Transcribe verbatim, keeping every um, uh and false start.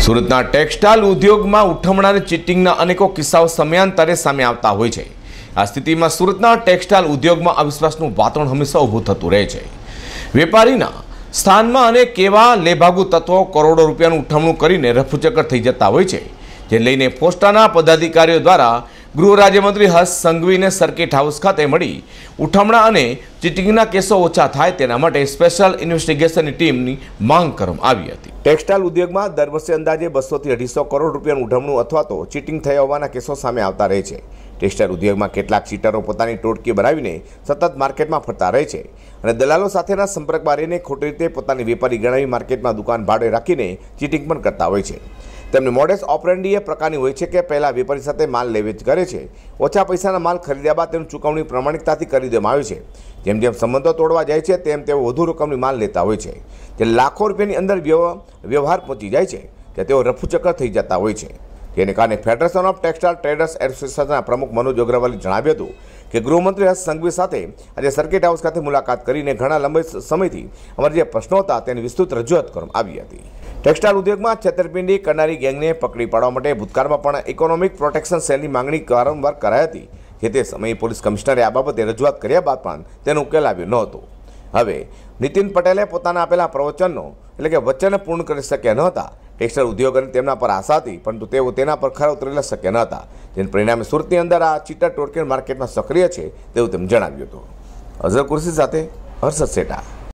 સુરતના ટેક્સટાઇલ ઉદ્યોગમાં ઉઠમણાની ચીટિંગના અનેકો કિસ્સાઓ સમયાંતરે સામે આવતા હોય છે। આ સ્થિતિમાં સુરતના ટેક્સટાઇલ ઉદ્યોગમાં અવિશ્વાસનું વાતાવરણ હંમેશા ઊભું થતું રહે છે। વેપારીના સ્થાનમાં અનેક એવા લેભાગુ તત્વો કરોડો રૂપિયાનું ઉઠમણું કરીને રફુચક્કર થઈ જતા હોય છે, જે લઈને પોસ્ટાના પદાધિકારીઓ દ્વારા ગૃહ રાજ્યમંત્રી હર્ષ સંઘવીને સર્કિટ હાઉસ ખાતે મળી ઉઠમણા અને ચીટિંગના કેસો ઓછા થાય તેના માટે સ્પેશિયલ ઇન્વેસ્ટિગેશનની ટીમની માંગ કરવામાં આવી હતી। ટેક્સટાઇલ ઉદ્યોગમાં દર વર્ષે અંદાજે બસોથી અઢીસો કરોડ રૂપિયાનું ઉઠમણું અથવા તો ચીટિંગ થયા હોવાના કેસો સામે આવતા રહે છે। ટેક્સટાઇલ ઉદ્યોગમાં કેટલાક ચીટરો પોતાની ટોળકી બનાવીને સતત માર્કેટમાં ફરતા રહે છે અને દલાલો સાથેના સંપર્કમાં રહીને ખોટી રીતે પોતાની વેપારી ગણાવી માર્કેટમાં દુકાન ભાડે રાખીને ચીટિંગ પણ કરતા હોય છે। તેમની મોડેસ ઓપરેન્ડી એ પ્રકારની હોય છે કે પહેલાં વેપારી સાથે માલ લેવેચ કરે છે, ઓછા પૈસાના માલ ખરીદ્યા બાદ તેનું ચૂકવણી પ્રમાણિકતાથી કરી દેવામાં આવે છે। જેમ જેમ સંબંધો તોડવા જાય છે તેમ તેઓ વધુ રકમની માલ લેતા હોય છે, જે લાખો રૂપિયાની અંદર વ્યવહાર પહોંચી જાય છે કે તેઓ રફુચક્કર થઈ જતા હોય છે। જેને કારણે ફેડરેશન ઓફ ટેક્સટાઇલ ટ્રેડર્સ એસોસિએશનના પ્રમુખ મનોજ અગ્રવાલે જણાવ્યું હતું કે ગૃહમંત્રી હર્ષ સંઘવી સાથે આજે સર્કિટ હાઉસ ખાતે મુલાકાત કરીને ઘણા લાંબા સમયથી અમારા જે પ્રશ્નો હતા તેની વિસ્તૃત રજૂઆત કરવામાં આવી હતી। ટેક્સટાઇલ ઉદ્યોગમાં છેતરપિંડી કરનારી ગેંગને પકડી પાડવા માટે ભૂતકાળમાં પણ ઇકોનોમિક પ્રોટેક્શન સેલની માંગણી વારંવાર કરાઈ હતી, જે તે સમયે પોલીસ કમિશનરે આ બાબતે રજૂઆત કર્યા બાદ પણ તેનો ઉકેલ આવ્યો ન હતો। હવે નીતિન પટેલે પોતાના આપેલા પ્રવચનનો એટલે કે વચન પૂર્ણ કરી શક્યા ન હતા। ટેક્સટાઇલ ઉદ્યોગ અને તેમના પર આશા હતી, પરંતુ તેઓ તેના પર ખરા ઉતરેલા શક્ય ન હતા, જેને પરિણામે સુરતની અંદર આ ચીટર ટોળકી માર્કેટમાં સક્રિય છે તેવું તેમ જણાવ્યું હતું। અઝર કુર્સી સાથે હર્ષદ સેઠા।